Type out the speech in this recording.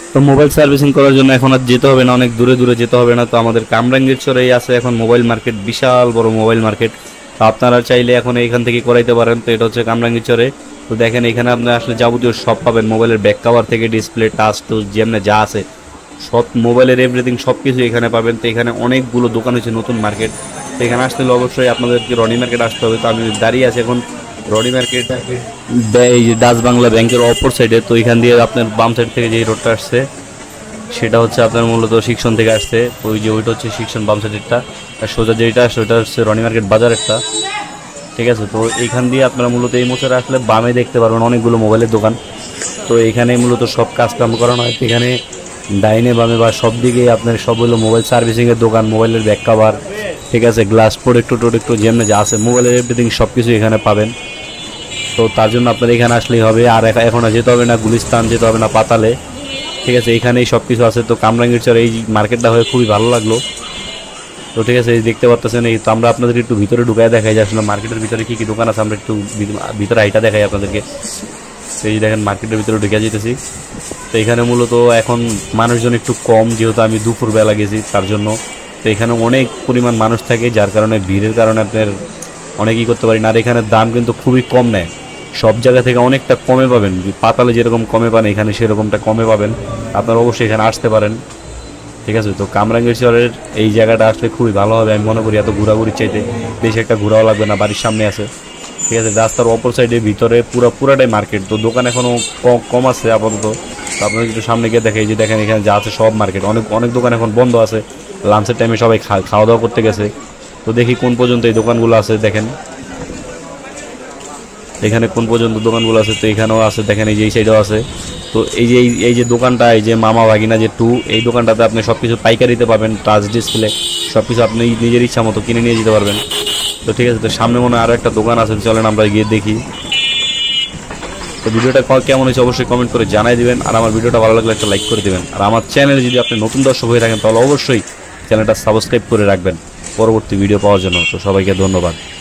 তো mobile servicing করার জন্য এখন আর যেতে হবে না, অনেক দূরে দূরে যেতে হবে না। তো আমাদের কামরাঙ্গীরচরেই আছে এখন মোবাইল মার্কেট, বিশাল বড় মোবাইল মার্কেট। তো আপনারা চাইলে এখন এইখান থেকে করাইতে পারেন। তো এটা হচ্ছে কামরাঙ্গীরচরে। তো দেখেন এখানে আপনি আসলে যাবতীয় সব পাবেন, মোবাইলের ব্যাক কভার থেকে ডিসপ্লে, টাচ টুচ যেমনি যা আছে সব মোবাইলের এভরিথিং সব কিছু এখানে পাবেন। তো এখানে অনেকগুলো দোকান হচ্ছে, নতুন মার্কেট। তো এখানে আসতে হলে অবশ্যই আপনাদেরকে রনি মার্কেট আসতে হবে। তো আমি দাঁড়িয়ে আছি এখন রনি মার্কেট, এই যে ডাচ বাংলা ব্যাংকের অপর সাইডে। তো এখান দিয়ে আপনার বাম সাইড থেকে যে রোডটা আসছে সেটা হচ্ছে আপনার মূলত শিক্ষণ থেকে আসছে। তো ওই যে ওইটা হচ্ছে শিক্ষণ বাম সাইডেরটা, আর সোজা যেটা আসছে ওইটা হচ্ছে রনি মার্কেট বাজারেরটা, ঠিক আছে। তো এইখান দিয়ে আপনারা মূলত এই মোচরে আসলে বামে দেখতে পারবেন অনেকগুলো মোবাইলের দোকান। তো এখানে মূলত সব কাজ কাম করানো হয়। এখানে ডাইনে বামে বা সব দিকেই আপনার সব হলো মোবাইল সার্ভিসিংয়ের দোকান, মোবাইলের ব্যাক কভার, ঠিক আছে, গ্লাস, প্রোটেক্টর যেমনি যা আছে মোবাইলের এভরিথিং সব কিছু এখানে পাবেন। তো তার জন্য আপনার এখানে আসলেই হবে। আর এখন যেতে হবে না গুলিস্তান, যেতে হবে না পাতালে, ঠিক আছে, এখানেই সব কিছু আছে। তো কামরাঙ্গীরচর এই মার্কেটটা হয়ে খুবই ভালো লাগলো। তো ঠিক আছে, এই দেখতে পাচ্ছেন। এই তো আমরা আপনাদেরকে একটু ভিতরে ঢুকায় দেখাই যে আসলে মার্কেটের ভিতরে কী কী দোকান আছে। আমরা একটু ভিতরে হাইটা দেখাই আপনাদেরকে। এই দেখেন মার্কেটের ভিতরে ঢুকে যেতেছি। তো এখানে মূলত এখন মানুষজন একটু কম, যেহেতু আমি দুপুরবেলা গেছি তার জন্য। তো এখানে অনেক পরিমাণ মানুষ থাকে, যার কারণে ভিড়ের কারণে আপনার অনেকই করতে পারি না। আর এখানে দাম কিন্তু খুবই কম নেয়, সব জায়গা থেকে অনেকটা কমে পাবেন। পাতালে যেরকম কমে পান এখানে সেরকমটা কমে পাবেন। আপনারা অবশ্যই এখানে আসতে পারেন, ঠিক আছে। তো কামরাঙ্গীরচরের এই জায়গাটা আসলে খুবই ভালো হবে আমি মনে করি। এত ঘোরাঘুরির চাইতে বেশি একটা ঘোরাও লাগবে না, বাড়ির সামনে আছে, ঠিক আছে। রাস্তার অপর সাইডে ভিতরে পুরাটাই মার্কেট। তো দোকান এখনও কম আছে আপাতত। তো আপনারা একটু সামনে গিয়ে দেখে, এই যে দেখেন এখানে যা আছে সব মার্কেট। অনেক দোকান এখন বন্ধ আছে, লাঞ্চের টাইমে সবাই খাওয়া দাওয়া করতে গেছে। তো দেখি কোন পর্যন্ত এই দোকানগুলো আছে, দেখেন এখানে কোন পর্যন্ত দোকানগুলো আছে। তো এখানেও আছে, দেখেন এই যে এই সাইডেও আছে। তো এই যে দোকানটা, এই যে মামা ভাগিনা যে টু, এই দোকানটাতে আপনি সব কিছু পাইকারিতে পাবেন, টাচ ডিসপ্লে সব কিছু আপনি নিজের ইচ্ছা মতো কিনে নিয়ে যেতে পারবেন। তো ঠিক আছে, তো সামনে মনে হয় আরও একটা দোকান আছে, চলেন আমরা গিয়ে দেখি। তো ভিডিওটা কেমন হয়েছে অবশ্যই কমেন্ট করে জানাই দিবেন। আর আমার ভিডিওটা ভালো লাগলে একটা লাইক করে দিবেন। আর আমার চ্যানেলে যদি আপনি নতুন দর্শক হয়ে থাকেন তাহলে অবশ্যই চ্যানেলটা সাবস্ক্রাইব করে রাখবেন পরবর্তী ভিডিও পাওয়ার জন্য। তো সবাইকে ধন্যবাদ।